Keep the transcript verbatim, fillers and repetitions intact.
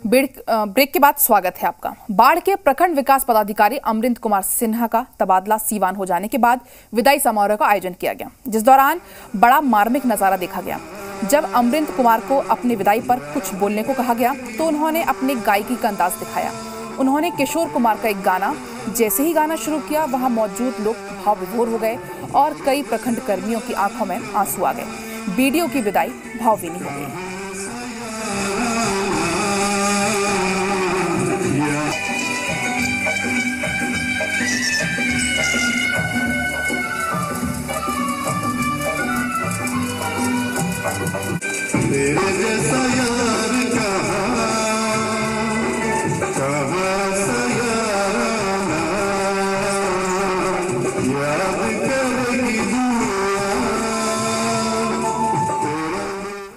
Break के बाद स्वागत है आपका। बाढ़ के प्रखंड विकास पदाधिकारी अमरिंद कुमार सिन्हा का तबादला सीवान हो जाने के बाद विदाई समारोह का आयोजन किया गया, जिस दौरान बड़ा मार्मिक नजारा देखा गया। जब अमरिंद कुमार को अपनी विदाई पर कुछ बोलने को कहा गया तो उन्होंने अपनी गायकी का अंदाज दिखाया। उन्होंने किशोर कुमार का एक गाना जैसे ही गाना शुरू किया, वहां मौजूद लोग भाव विभोर हो गए और कई प्रखंड कर्मियों की आंखों में आंसू आ गए। बीडीओ की विदाई भावभीनी हो गई। तेरे जैसा